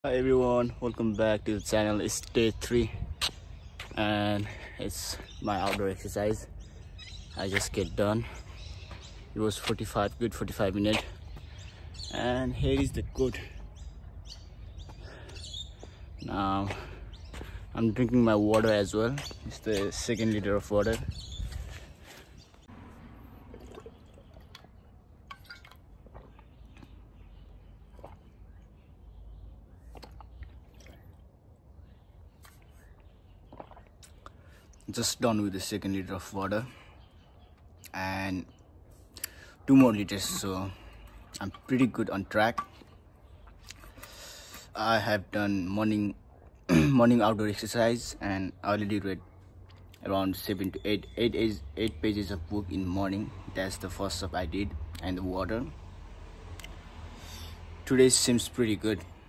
Hi everyone, welcome back to the channel. It's day 3 and it's my outdoor exercise. I just get done. It was 45 minutes, and here is the code. Now I'm drinking my water as well. It's the second liter of water. Just done with the second liter of water and 2 more liters, so I'm pretty good on track. I have done morning outdoor exercise, and I already read around 7 to 8 pages of book in morning. That's the first stuff I did, and the water. Today seems pretty good.